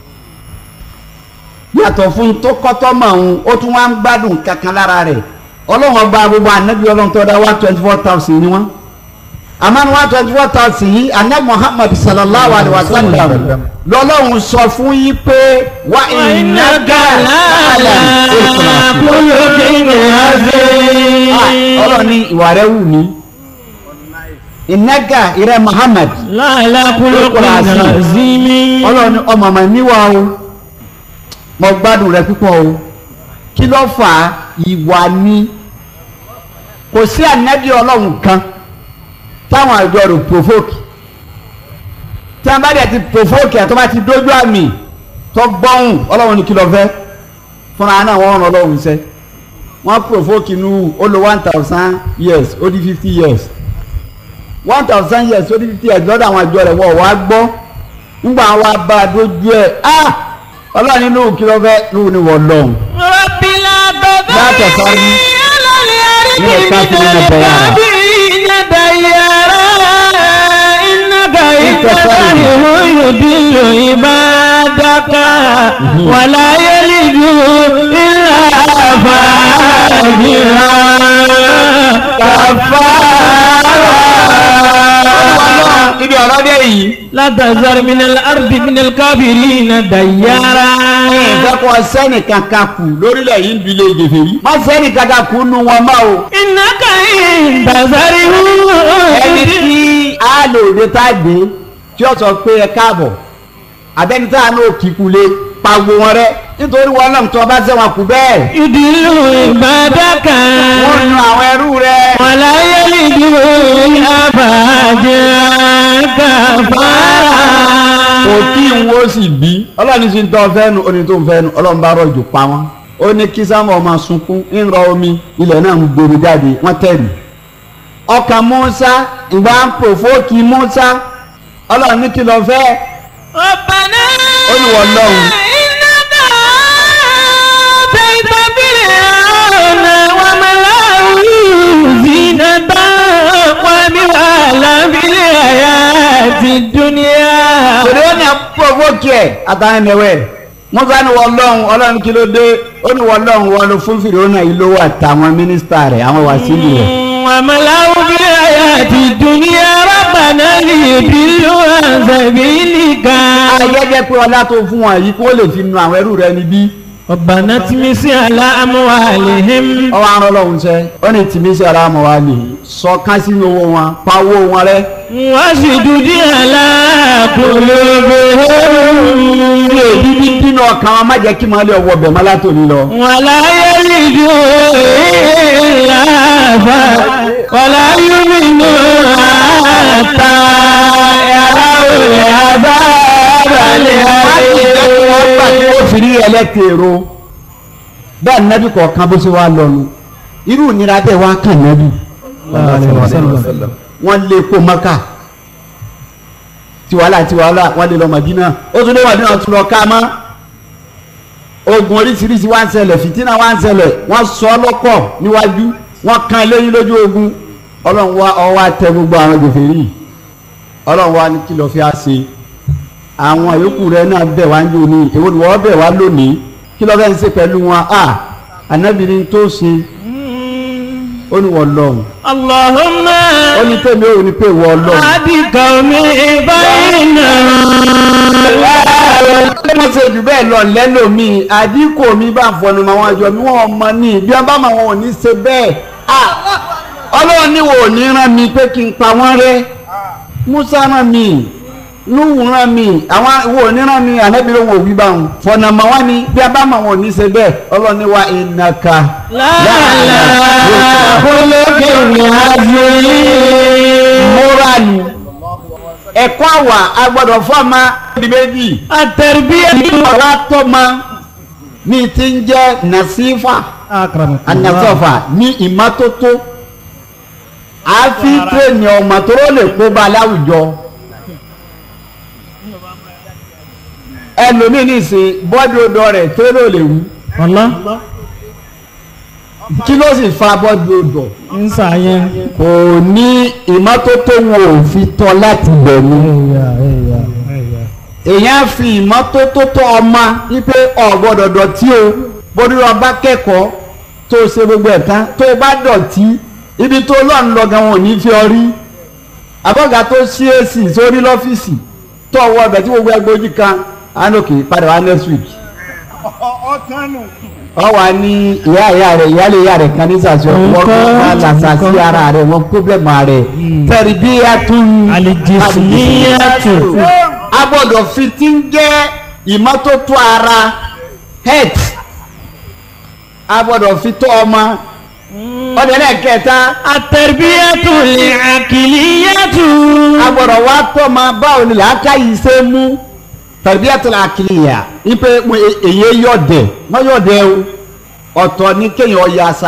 yàtọ̀ fún tó kọ́tọ́ mọ̀ ọ́n ó tún wá ń gbádùn kankan lára rẹ̀ ọlọ́run ọba gbogbo ànábì ọlọ́run tó dá one twenty four thousand ni wọ́n àmọ́ one twenty four thousand yìí ànábì Muhammad sallallahu alayhi wa sallam lọ́lọ́run sọ fún yí pé wà innaka la'ala khuluqin azim. ọlọ́run ní ìwà rẹ̀ wù mí innaka ìrẹ́ Muhammad la'ala khuluqin azim. ọlọ́run ní ọmọ màá níwà o mo gbádùn rẹ̀ púpọ̀ o kí ló fà á ìwà ni kò sí ànábì ọlọ́run kan táwọn àjọ rò provoke tí a bá dẹ̀ ti provoke ẹ̀ tó bá ti dójú àmì tó gbọ́hùn ọlọ́run ní kí ló fẹ́ fúnra náà wọ́n rán ọlọ́run iṣẹ́ wọ́n provoke inú ó lo one thousand years ó di fifty years one thousand years ó di fifty years lọ́dọ̀ àwọn àjọ rẹ̀ wọ́n wá gbọ́ ńgbà wa bá a dójú ẹ̀ ah ọlọ́run nínú kí ló fẹ́ lóhùn ní wọ́n lọ́hùn. Rabbila bàbá látọ̀ sáré ní ẹ̀ka tí mo bẹ̀ yàrá. يضل عبادك ولا يلد إلا فاجرا كفارا. ibi ọ̀rọ̀ dé yìí. لا تذر من الأرض من الكافرين ديارا. ìfẹ́kọ̀ sẹ́ni kankan kù lórílẹ̀ yìí ń bi lè gèfè yìí. má sẹ́ni kankan kù nù wọn mọ́ o. ìnáka ìdàzárí hù. ẹni tí a lò dé tá a dé tí ó sọ pé ẹ káàbọ̀ abẹ́ni tá a náà kíkulé pàgbó wọn rẹ nítorí wọn náà tó ọba sẹ́wọ̀n kù bẹ́ẹ̀. ìdílù ìbádàkà. wọ́n nu àwọn ẹrú rẹ. wọ́n láyé lè dúró àbájá kàfàrà. kò kí n wo sì bí ọlọ́run sì ń tọ́ fẹ́nu oní tó ń fẹ́nu ọlọ́run bá rọ̀jò pa wọ́n. ó ní kí sámọ̀ ọmọ sunkún ń rọ omi ilẹ̀ náà ń gbòòrò jáde wọ́n tẹ̀lé ọkàn Musa ìgbà ń pòfókì Musa ọlọ́run ní kí lọ fẹ́ Rabbana olùwọ̀ lọ́hùn. innaka ataita fir'auna wa mala'ahu zinatan wa amwalan fil hayati dunya. Òde ó ní pòfókì ẹ̀ àtàwọn ẹ̀mẹ̀wẹ̀ Musa ní wọ́n lọ́hùn ọlọ́run kí ló dé ó ní wọ́n lọ́hùn wọn lọ fún Fíráúnà yìí lówó àtàwọn mínísítà rẹ̀ àwọn wàsílì rẹ̀. وملأوا في الحياة الدنيا ربنا ليضلوا عن سبيلك. ayẹyẹ pé ọlá tó fún wọn yìí kó lè fi nu àwọn ẹrú rẹ̀ níbí. ربنا اطمس على أموالهم. ọwọ́ àrùn ọlọ́run ṣe ó ní tìmísí ara mọ̀ wá lè sọ ká sínú owó wọn pa owó wọn rẹ. واشدد على قلوبهم. èyí bí dínà ọkàn wọn má jẹ́ kí wọ́n lé ọwọ́ bẹ̀ mọ́ látòní lọ. ولا يلدوا إلا ولا يؤمنون حتى يروا العذاب الأليم. ó fi rí ẹlẹ́tẹ̀ẹ̀rọ bẹ́ẹ̀ nẹ́bí kọ̀ọ̀kan bó ṣe wá lọ́nu irú ìnira bẹ́ẹ̀ wá kàn nẹ́bí wọ́n lé kó Mákà tiwala tiwala wọ́n lé lọ Mádínà ó tún lé Mádínà tún lọ ká mọ́ ogun oríṣiríṣi wá ń ṣẹlẹ̀ fìtínà wá ń ṣẹlẹ̀ wọ́n sọ lọ́kọ̀ níwájú wọ́n kan eléyìí lójú ogun ọlọ́run wa ọwọ́ àtẹ gbogbo àwọn gèfèrí ọlọ́run wa ní kí lọ́ọ́ fi á ṣe àwọn yòókù rẹ náà bẹ̀ wá ń jò ní èwo ni wọ́n bẹ̀ wá lónìí kí lọ́ọ́ fẹ́ ń ṣe pẹ̀lú wọn a anábìrin tó ṣe ó ní wọ́n lọ́hùn. Allahumma. ó ní tèmi ò ní pé wọ́n lọ́hùn. àdìgà omi báyìí náà. wọ́n ṣe jù bẹ́ẹ̀ lọ lẹ́lòmíì àdínkù mi bá fọnù mọ́ àwọn àjọ mi wọ́n mọ ní bí wọ́n bá mọ̀ wọn ò ní ṣe bẹ́ẹ̀ ọlọ́run ní wò ní rán mi pé kí n pa wọ́n rẹ́ Musa rán mi Nuhu rán mi àwọn wò ní rán mi ànábìrì wọn ò wí bá wọn fọnà mọ́ wọn ni bí wọ́n bá mọ̀ wọn ò ní ṣe bẹ́ẹ̀ ọlọ́run ní wa ìnàkà. láàlà olókè ní àjòyè. móràlù ẹ̀kọ́ àwà agbọ́dọ̀ fọ́ọ̀mà ìdìbẹ́bì. àtẹ̀rẹ̀bíyà ní ọ̀rá tọ́mà ní ti ń jẹ́ nàṣífà ànàṣọ́fà ní ìmọ́tótó àfi tírẹ̀nì ọmọ tó lè kó bá láwùjọ. ẹlòmíì ní ìsìn bọ́dù odò rẹ̀ tó ló lè wú. kí ló sì fa bọ́dù odò. ń sàyẹn. kò ní ìmọ́tótó wọn ò fi tọ́ láti bẹ̀ mú. èèyàn fi ìmọ́tótó tọ́ ọmọ wípé ọ̀gbọ́dọ̀ dọ̀tí o bórí ọba kẹ́kọ̀ọ́ tó ṣe gbogbo ẹ̀ tán tó bá dọ̀tí ibi tó lọ́n lọ gan wọn ò ní fi ọ rí abọ́gà tó ṣí èsì sórí lọ́fíìsì tó ọwọ́ ọbẹ̀ tí gbogbo ẹgbẹ́ ojú kan anókè padà wá next week. ọ wà ní ìyá ìyá rẹ ìyáálé ìyá rẹ kan ní sàṣọ wọn kò máa làṣà sí ara rẹ wọn pọ́blẹ́mù rẹ tẹ̀rí bí a tún àlejìsíyàtò. a gbọ́dọ̀ fi ti ń jẹ́ ìmọ́tótó ara health a gbọ́dọ̀ fi tó ọmọ ọdẹ náà kẹta. àtẹ̀rẹ̀bíyàtò lè àkìlíyàtò. a gbọ́dọ̀ wá tó ọmọ báwo ni làákàyè ṣe mú tarbiyatu al-aqliya ipe èyí yọ̀dẹ̀ wọ́n yọ̀dẹ̀ o ọ̀tọ̀ ní kéèyàn yasa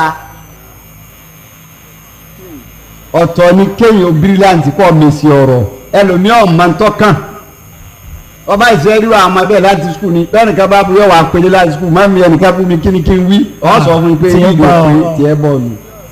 ọ̀tọ̀ ní kéèyàn brilliant kọ́ mèsì ọ̀rọ̀ ẹlòmíràn máa ń tọ́kàn ọba ìṣe rí wa àmọ́ bẹ́ẹ̀ láti skul ni bẹ́ẹ̀ nìkan bá buyọ̀ wà pélé láti skul má mi ẹnìkan fún mi kí ni kí n wí ọ̀ sọ fún mi pé yíyí ò pé tiẹ̀ bọ̀ nù.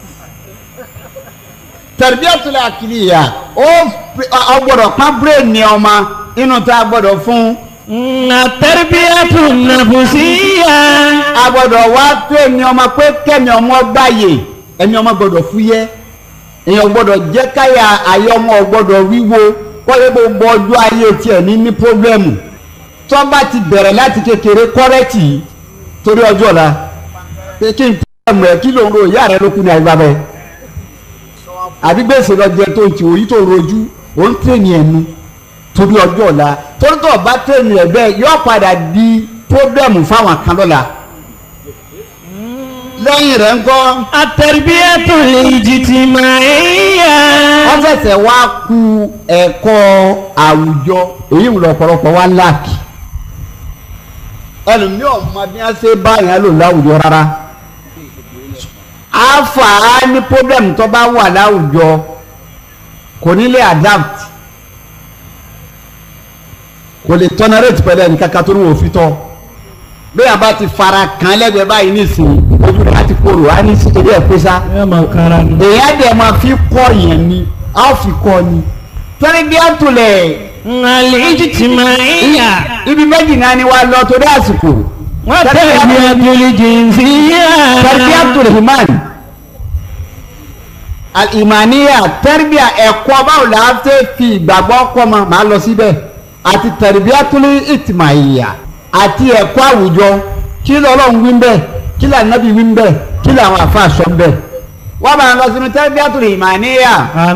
tarbiyatu al-aqliya ó gbọ́dọ̀ pa bírèèni ọmọ inú tá a gbọ́dọ̀ fún. àtẹ̀rẹ̀bíyàtò nàfùsíyà. a gbọ́dọ̀ wá tó ẹ̀mí ọmọ pé kẹ́mi ọmọ gbàyè ẹ̀mí ọmọ gbọ́dọ̀ fúyẹ́ èèyàn gbọ́dọ̀ jẹ́ káyà ayé ọmọ gbọ́dọ̀ wíwo kọ́lé gbogbo ọjọ́ ayé tiẹ̀ ní ní pọ́blẹ́mù tó bá ti bẹ̀rẹ̀ láti kékeré kọ́rẹ́tì torí ọjọ́ ọ̀la pé kí n tẹ́ ẹ̀mọ̀ ẹ̀ kí ló ń ro ìyá rẹ ló kú ní àyíká bẹ́ẹ̀ àbí gbèsè lọ jẹ tó ń ti orí tó rojú ó ń tẹ̀yìn ẹ̀nu torí ọjọ́ ọ̀la torí tó bá tẹ̀yìn ẹ̀ bẹ́ẹ̀ yóò padà di pọ́blẹ́mù fáwọn kan lọ́la lẹ́yìn rẹ̀ ń kọ́. àtẹ̀rẹ̀bíyàtò lè jìtì máa ń yá. wọ́n fẹsẹ̀ wá ku ẹ̀kọ́ àwùjọ èyí ń lọ ọ̀pọ̀lọpọ̀ wá láàkì ẹlòmíì ọ̀mọ bí wọ́n ṣe bá yẹn lò láwùjọ rárá. àfà á ní pọ́blẹ́mù tó bá wà láwùjọ kò ní lè adapt kò lè tolerate pẹ̀lú ẹnì kankan tó ní wọ́n fi tọ́ bẹ́ẹ̀ a bá ti fara kan lẹ́gbẹ̀ẹ́ báyìí nísìnyí ojú rẹ̀ á ti kóró á ní sí eré ẹ̀ pé sá èyí dẹ̀ máa fi kọ́ yẹn ni á fi kọ́ ni torí bí a tó lẹ̀. àlejò tí máa ń yà. ibi méjì náà ni wàá lọ torí àsìkò. wọ́n tẹ̀lé àtúlẹ̀ jìnsìyà. tẹ̀lé àtúlẹ̀ himani. al-imaniya tẹ́rìbíà ẹ̀kọ́ báwo la fẹ́ fi ìgbàgbọ́ kọ́ ma máa lọ síbẹ̀ àti tẹ̀rìbíàtúlẹ̀ ìtìmáyìyà àti ẹ̀kọ́ àwùjọ kí lọ́lọ́run wí ń bẹ̀ kí lànàbí wí ń bẹ̀ kí làwọn àfa sọ ń bẹ̀ wọ́n bá ń lọ sínú tẹ́rìbíàtúlẹ̀ ìmaniya.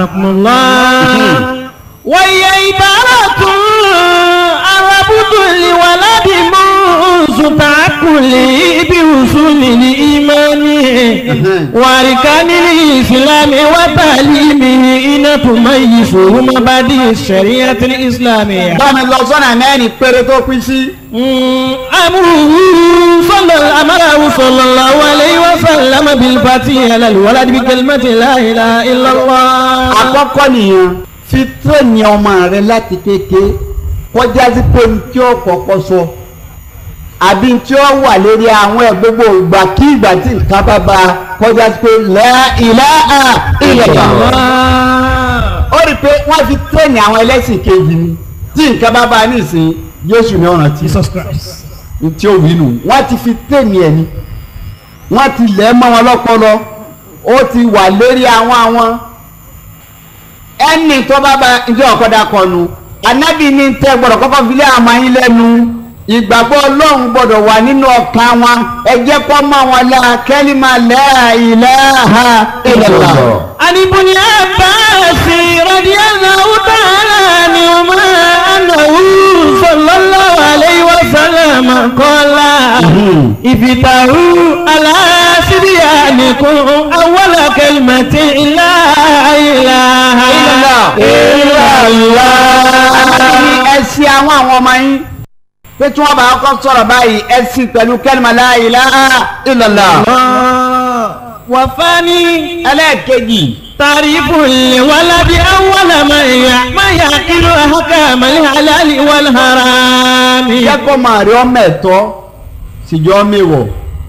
وهي عبارة عربة لولد منذ تعقله بوصول الإيمان وأركان الإسلام وتعليمه إن تميزه مبادئ الشريعة الإسلامية. bámi lọ sọ́nà mẹ́rin péré tó pín sí. أمره صلى أمره صلى الله عليه وسلم بالفتح على الولد بكلمة لا إله إلا الله. àkọ́kọ́ nìyẹn fi tẹ́ni ọmọ rẹ láti kéke kọjá sí pé ní tí ó kọ́kọ́ sọ àbí tí ó wà lórí àwọn ẹ̀ gbogbo ìgbà kí ìgbà tí nǹkan bá ba kọjá sí pé la ilaha illallah. ó rí i pé wọ́n fi tẹ́ni àwọn ẹlẹ́sìn kejì ni tí nǹkan bá ba nísìnyí Jésù ní ọ̀ràn tí ní tí ó wí nù wọ́n ti fi tẹ́ni ẹ̀ ni wọ́n ti lẹ̀ mọ́ wọn lọ́pọlọ ó ti wà lórí àwọn àwọn ẹni tó bá bá ìjọ ọ̀kọ́dà kọnu anábì ní tẹ́ gbọ́dọ̀ kọ́kọ́ fi lé àmọ́ yín lẹ́nu ìgbàgbọ́ ọlọ́run gbọ́dọ̀ wà nínú ọkàn wọn ẹ jẹ́ kó mọ́ wọn la kẹ́límà la ilaha illallah. anibuni abasi radiyallahu ta'ala anhuma annahu sallallahu alayhi wa sallam qala iftahu ala sibyanikum awwala kalimatin la ilaha illallah. ẹ̀sìn àwọn àwọn ọmọ yín pé tí wọ́n bá kọ́ sọ̀rọ̀ báyìí ẹ̀sìn pẹ̀lú kẹ́lìmà la ilaha illallah. wà fani ẹlẹ́ẹ̀kejì. tàrífù waladi awwala ma yà má yà kíló ahkam al-halali wal-harami. jẹ́ kó máa rí ọmọ ẹ̀tọ́ síjọ́ mẹ́wọ̀.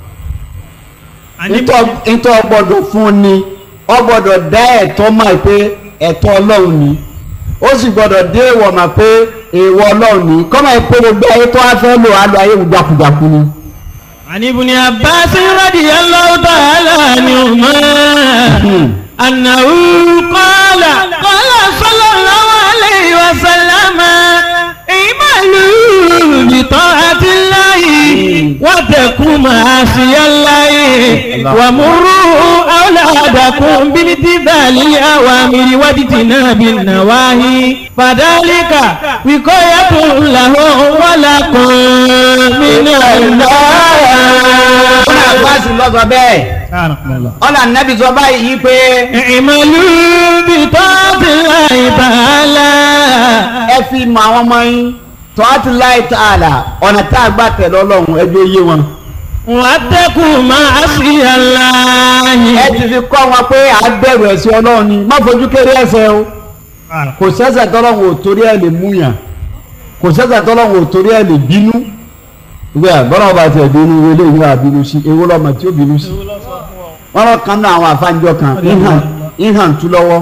ntọ́ gbọ́dọ̀ fún ni ọ gbọ́dọ̀ dá ẹ̀tọ́ máa pé ẹ̀tọ́ ọlọ́run ni ó sì gbọ́dọ̀ dé ìwọ̀ mà pé èèwọ̀ ọlọ́run ni kọ́mọ̀ ẹ̀ pé gbogbo ayé tó wá fẹ́ lò á lọ ayé gbàkúgbàkú ni. عن ابن عباس رضي الله تعالى عنهما أنه قال قال صلى الله عليه وسلم اعملوا بطاعة الله واتقوا معاصي الله ومروا أولادكم بامتثال الأوامر واجتناب النواهي فذلك وقاية لهم ولكم من النار. ọ̀nà àgbàsí lọ́sọ̀ bẹ́ẹ̀ ọ̀nà nẹ́bí sọ báyìí yí pé. ìmọ̀lú bí tọ́tí láì tààlà. ẹ fi mọ àwọn ọmọ yín tọ́tí láì tààlà ọ̀nà tá a gbà tẹ̀lé ọlọ́run ẹjọ́ yé wọn. wọ́n tẹ́kù máa sí aláàyè. ẹ ti fi kọ́ wọn pé àbẹ̀rù ẹ̀sìn ọlọ́run ni má fojú kéré ẹ̀ṣẹ̀ o kò sẹ́ṣẹ̀ tọ́lọ́run ò torí ẹ̀ lè múyàn kò sẹ́ṣẹ̀ tọ́lọ́run ò torí ẹ̀ lè bínú ìgbà bọ́lá ọba tiẹ̀ bínú ilé ìwé àbínú sí ewu lọ́mọ tí ó bínú sí wọ́n lọ kan náà àwọn àfáàjọ kan ìhàn tú lọ́wọ́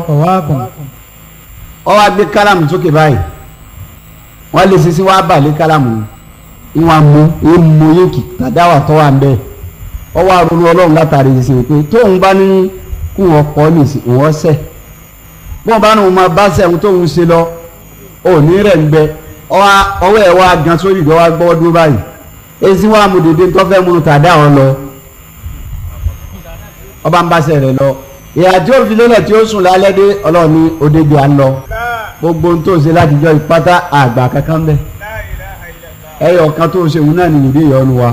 ọ wá gbé kálámù sókè báyìí wọ́n lè ṣe sí wàá bà lé kálámù ìwọ̀n mú èèmù yókì tàdáwà tó wà ń bẹ́ẹ̀ ọ wá ronú ọlọ́run látàrí ṣe pé tóun bá ní kú wọn pọ̀ ní ìsìn òun ọ̀sẹ̀ bọ́n bá ní wọn máa bá sẹ́wọ̀n tóun ṣe lọ òní rẹ̀ ń bẹ ọwọ́ ẹ̀ wá gan sórí ìgbọ́ wá gbọ́ dúró báyìí èsì wa mú dédé tó fẹ́ múnú tàdá ọ lọ ọba ń bá sẹ̀ rẹ̀ lọ ìyá tí ó fi lélẹ̀ tí ó sùn lálẹ́ dé ọlọ́run ní òdèdè à ń lọ gbogbo ohun tó ń ṣe látijọ́ ìpátá àgbà kankan bẹ́ẹ̀ ẹyọ kan tó ń ṣe òun náà ní ìdí ìyọnu wa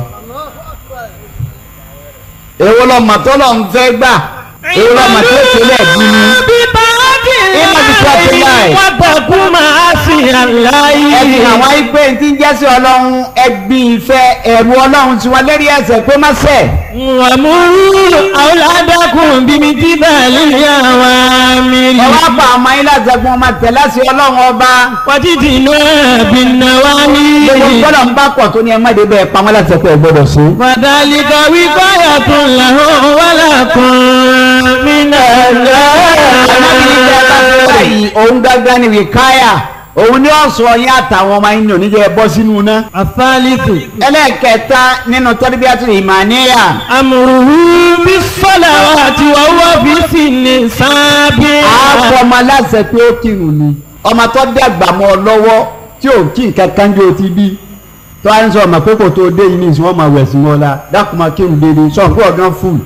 èwo lọmọ tó lọ ń fẹ́ gbà èwo lọmọ tó ṣe lẹ́ẹ̀dí ni ìmọ̀ ti sọ ti láì. wọ́n tẹ̀kú máa sí aláì. ẹ̀sìn àwọn ìpè tí ń jẹ́sí ọlọ́run ẹ̀gbin ìfẹ́ ẹ̀rù ọlọ́run tí wọ́n lérí ẹ̀ṣẹ̀ pé má ṣẹ̀. wọ́n mú àwòládàkùn bí mi ti bá lórí àwọn àmì. ẹ wá pa àmọ́ yín láti ẹgbọ́n ọmọ tẹ̀lé sí ọlọ́run ọba. wàtítì náà bí náwá ní. gbogbo gbọ́dọ̀ ń bá pọ̀ tó ní ẹ má dé bẹ́ẹ̀ pa wọ́n láti ẹ̀kọ́ ẹ̀ gbọ́dọ̀ sí. fàdálíkà wípé yàtọ̀ làwọn wàlà kan mí náà lọ. anábìyí jẹ́ ká fi báyìí òun gángan ní wìkáyà òun ní ọ̀sọ̀ yín àtàwọn ọmọ yín ní oníjẹ́ bọ́ sínú náà. àfáàlìkù. ẹlẹ́ẹ̀kẹta nínú tarbiyatu ìmàníyà. amruhu bis salawati wa huwa fi sinni sábì. àáfọ̀ ọmọ aláṣẹ pé ó kírun ni ọmọ tó dàgbà mọ́ ọ lọ́wọ́ tí ò kí nǹkan kan jẹ́ o ti bí tó à ń sọ ọmọ pé kò tó dé yìí ní ìsìn wọn máa wẹ̀ sí wọn la dákun máa kírun déédéé sọ fún ọ̀gán fún un.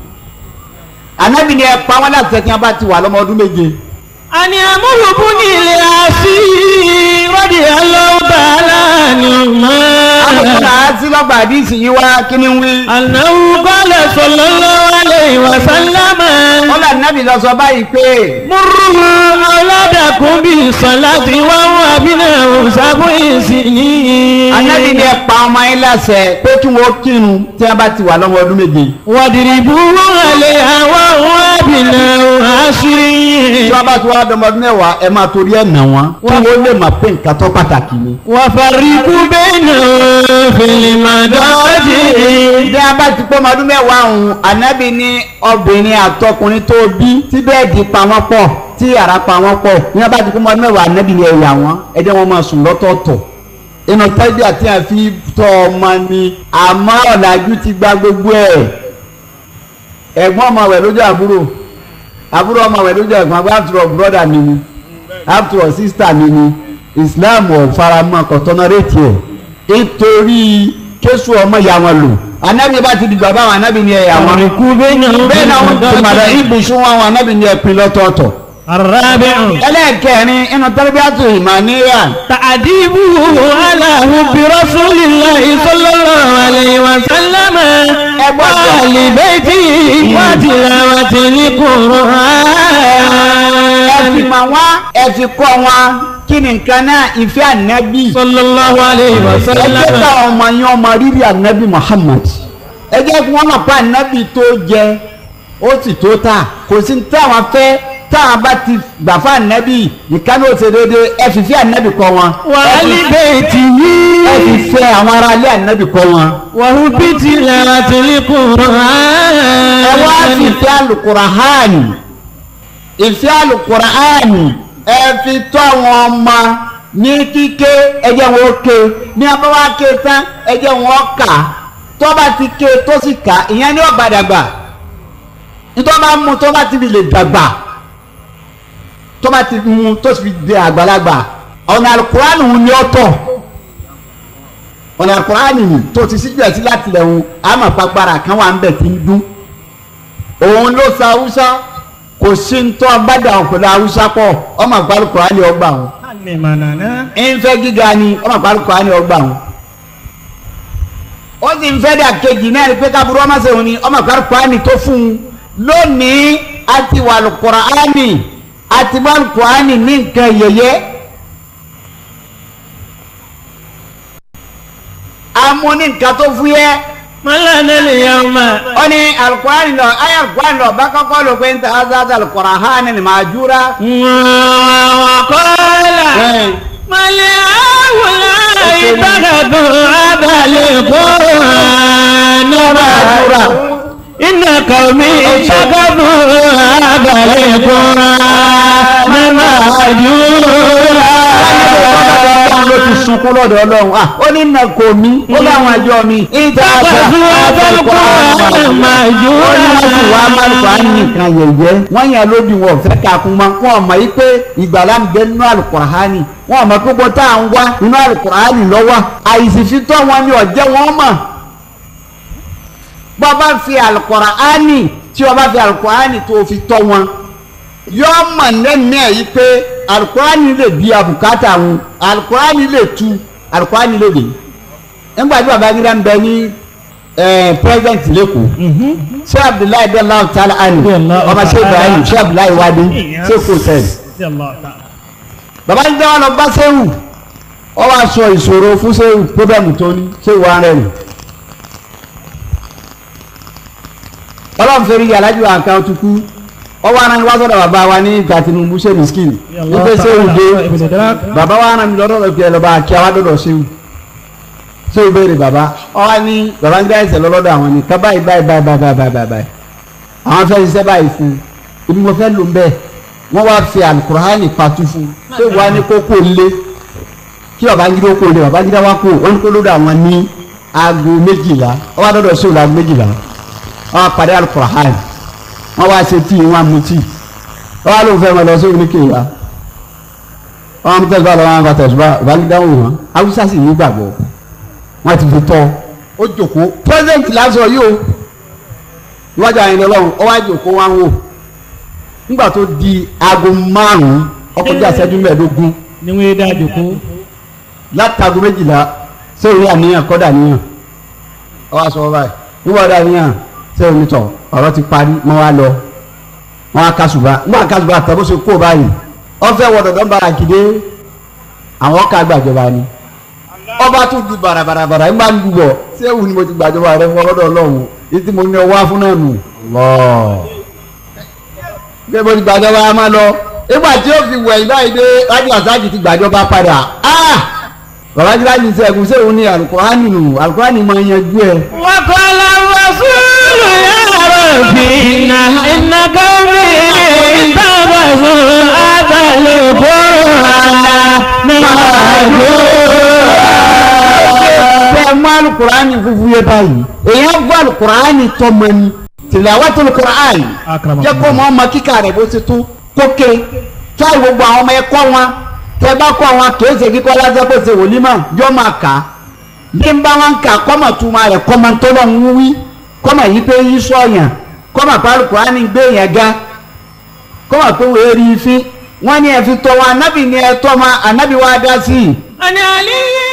ànábì ni ẹ pa wọn láṣẹ tí wọn bá ti wà lọ́mọ ọdún méje. ani amúlùbù ní ilé àṣì rọ́dì alọ́ọ̀bà aláàánú mọ́. àbùkù náà sí lọ́gbà àdìsí yìí wá kí ni wí. ànáwó qala sallallahu alayhi wa sallam. wọ́n lọ nábì lọ sọ báyìí pé. múrùmù awladakum bis salati wa huwa abna'u sab'i sinin. ànábì ni ẹ pa ọmọ yín láṣẹ pé kí wọ́n kírun tí wọ́n bá ti wà lọ́mọ ọdún méje. wadribuhu alayha wa huwa abna'u ashrin. tí wọ́n bá ti wá dọmọdún mẹ́wàá ẹ máa torí ẹ̀ nà wọ́n kí wọ́n lè máa pé nǹkan tó pàtàkì ni. wa farriqu bainahum fil madaji. bí a bá ti pọ́ ọmọdún mẹ́wàá ọ̀hún ànábì ní obìnrin àtọkùnrin tó bí tí bẹ́ẹ̀dì pa wọ́n pọ̀ tí yàrá pa wọ́n pọ̀ bí a bá ti pọ́ ọmọdún mẹ́wàá ànábì ní ẹ̀yà wọn ẹ jẹ́ wọn máa sùn lọ́tọ̀ọ̀tọ̀ inú tẹ́jú àti àfi tọ́ ọmọ ni àmọ́ ọ̀làjú ti gba gbogbo ẹ̀ ẹ̀gbọ́n ọmọ rẹ̀ lójú àbúrò àbúrò ọmọ rẹ̀ lójú ẹ̀gbọ́n àbúrò after all brother mi ni after all sister mi ni Islam ọ̀ faramọ́ kọ̀tọ́nọ́rẹ́tì ẹ̀ nítorí kéṣù ọmọ ìyá wọn lò anabi bá ti di bàbá àwọn anabi ni ẹ̀yà wọn bẹ́ẹ̀ náà wọ́n ti màdà ibùsùn wọn àwọn anabi ni ẹ̀pin lọ́tọ̀ọ̀tọ̀. الرابع ẹlẹ́ẹ̀kẹrin inú tarbiyatu ìmàníyà. تأديبه على حب رسول الله صلى الله عليه وسلم وأهل بيته وتلاوة القرآن. ẹ fi mọ̀ wọ́n ẹ fi kọ́ wọn kí ni nǹkan náà ìfẹ́ ànábì. sallallahu alayhi wa sallam. ẹ jẹ́ káwọn ọmọ yẹn ọmọ rírì ànábì Muhammad. ẹ jẹ́ kí wọ́n mọ̀ pé ànábì tó jẹ ó sì tó tà kò sí ní táwọn fẹ́ táwọn bá ti gbà fún ànábì ìkànnì òṣèlédè ẹ fi fẹ́ ànábì kọ́ wọn. wa ahli baytihi. ẹ fi fẹ́ àwọn ará ilé ànábì kọ́ wọn. wa hubbi tilawatil Qur'an. ẹ wá fi fẹ́ al-Qur'ani ìfẹ́ al-Qur'ani ẹ fi tọ́ àwọn ọmọ ní kíké ẹ jẹ́ wọn ké ní abáwá ké tán ẹ jẹ́ wọn kà tó bá ti ké tó sì kà ìyẹn ní ọgbà dàgbà nítorí bá mú tó bá ti fi lè dàgbà tó bá ti mú tó sì fi dé àgbàlagbà ọ̀nà al-Qur'ani wù ní ọ̀tọ̀ ọ̀nà al-Qur'ani nì tó ti síjú ẹ̀ sí láti lẹ̀ hùn àmọ̀ pàgbára kan wà ń bẹ̀ tí ń dún òun ló sa Haúsá kò sí ń tọ́ bàdà ọ̀pẹ̀lú Haúsá pọ̀ ọmọ àgbàlù Kùránì ọgbà wọn. ìfẹ́ gíga ni ọmọ àgbàlù Kùránì ọgbà wọn. ó sì ń fẹ́ dà kejì náà ni pé kábúrú ọmọ sẹ́wọ̀n ni ọmọ àgbàlù Kùránì tó fún un lónìí àti wà lù Kùránì àti wà lù Kùránì ní nǹkan yẹyẹ. amú ní nǹkan tó fúyẹ́. mọ́lánà lè yà ọmọ. ó ní alukurani lọ ayé alukurani lọ bá kọ́kọ́ ló pé ń ta azaz alukurani ni màá júra. kọ́lá mọ̀lẹ́ àwòlá ìtàgàdùn abalẹ̀ kọ́ra nọ́bà júra. iná kàwé ìtàgàdùn abalẹ̀ kọ́ra nọ́bà júra. ló ti sunkún lọ́dọ̀ Ọlọ́run ah ó ní nà kò mí ó láwọn àjọ mi. ìtàkùn abẹ́lùkọ́ àmàjò ó ní wọ́n sì wá málùkọ́ á nìkan yẹ̀yẹ́ wọ́n yàn lóbi wọn fẹ́ kakún mọ́ wọn mọ̀ yí pé ìgbàlá ń bẹ nínú Al-Qur'ani wọn mọ̀ pé gbọ́tà ń wá nínú Al-Qur'ani lọ́wọ́ àìsí fi tọ́ wọn ni ọ̀jẹ́ wọn mọ̀ bọ́ bá fi Al-Qur'ani tí wọ́n bá fi Al-Qur'ani tó fi tọ́ wọn yọ mọ̀ lẹ́nu ẹ̀ yí pé Al-Qur'ani lè bí abùkátà wọn Al-Qur'ani lè tu Al-Qur'ani lè dè nígbà tí bàbá gíga ń bẹ ní president lẹ́kọ̀ọ́ ṣé Abdullahi bẹ́ẹ̀ láwọn tààlà àná ọmọ ṣé Ibrahim ṣé Abdullahi wádé ṣé kò sẹ́ẹ̀. bàbá ń jẹ́ wọn lọ bá sẹ́wù ọ wá sọ ìṣòro fún sẹ́wù pọ́bẹ́mù tó ní sẹ́wù arẹ́ rẹ̀ ọlọ́run fẹ́ẹ́ rí alájú àǹkà tukú ọwọ́ ara ni wá sọ́dọ̀ bàbá wa ní ìgbà Tinubu ṣe miskin wípé ṣéwù dé bàbá wa ara mi lọ́dọ̀ rẹ̀ fi ẹ lọ́ba kí a wá dọ̀dọ̀ ṣéwù ṣéwù béèrè bàbá ọwọ́ ní bàbá ń gbé ẹsẹ̀ lọ́dọ̀ àwọn ni ká báyìí báyìí báyìí báyìí báyìí báyìí àwọn fẹ́ ṣiṣẹ́ báyìí fún un ibi mo fẹ́ lò ń bẹ́ẹ̀ wọ́n wá fi alukurahani patu fún un ṣéwù wa ní kókó lé kí Babangida kó lé Babangida wá kó wọ́n ní kó lọ́dọ̀ àwọn ní aago méjìlá ọwọ́ dọ̀dọ̀ ṣéwù láago méjìlá wọ́n pàdé alukurahani wọ́n wá ṣe tí wọ́n mú tí wọ́n wá ló fẹ́ wọn lọ sí oníkèwà wọ́n mú tẹ̀síwá lọ́wọ́ wọn bá tẹ̀síwá Babangida wò wọ́n Haúsá sì ní gbàgbọ́ wọ́n ti fi tọ́ ó jòkó president lásán yóò iwájú àyìnlẹ́ ọlọ́run ó wá jòkó wá ń wò nígbà tó di aago márùn-ún ọkọ̀jọ́ àṣẹjú mẹ́ẹ̀ẹ́dógún ni wọ́n yé dá jòkó látago méjìlá sórí àníyàn kọ́dà níyàn ọ wá sọ báyìí nígbà ọ̀dà níyàn sẹ́yìn onítọ̀ ọ̀rọ̀ ti parí mọ́ wá lọ wọ́n á kásùbà nígbà kásùbà àtàbó ṣe kó báyìí wọ́n fẹ́ wọ dọ̀dọ̀ bára kìdé àwọn ká gbàjọba ni ọba tún du bàràbàràbàrà ẹ̀ máa ń dùbọ̀ sẹ́wù ni mo ti gbàjọba rẹ fún ọlọ́dọ̀ ọlọ́run ètí mo ní ọwọ́ afún náà nù lọ́ọ̀ bẹ́ẹ̀ mo ti gbàjọba a máa lọ nígbà tí ó fi wẹ̀ ìbáyìí dé rájò àsáàjì ti gbàjọba padà ah Babangida ní sẹ́gun sẹ́wù ní alukurani nù alukurani máa yanjú ẹ. wọ́n kọ́ lọ́wọ́ sùúrù yàrá òfin iná káwé ìtàbà fún àtàlẹ́ kóra nígbà tó. bẹ́ẹ̀ mú alukurani fúfú yẹ báyìí èèyàn gbọ́ alukurani tọmọ ni tìlàwátò alukurani jẹ́ kó mọ ọmọ kíkà rẹ̀ bó ti tó kókè tó àyè gbogbo àwọn ọmọ ẹ̀kọ́ wọn tẹ bá kọ́ àwọn kèése kíkọ́ lásán kó ṣe wòlímọ̀ yọ máa kà á bí n bá wọn kà kọ́mọ̀ túmọ̀ rẹ̀ kọ́mọ̀ tó lọ́ ń wí kọ́mọ̀ yìí pé yí sọ̀yàn kọ́mọ̀ pé Al-Qur'ani gbé yẹn ga kọ́mọ̀ pé wọ́n rí i fi wọ́n ní ẹ fi tọ́ wọn anábì ní ẹ tọ́ wọn anábì wa dá sí i. àní àlẹ́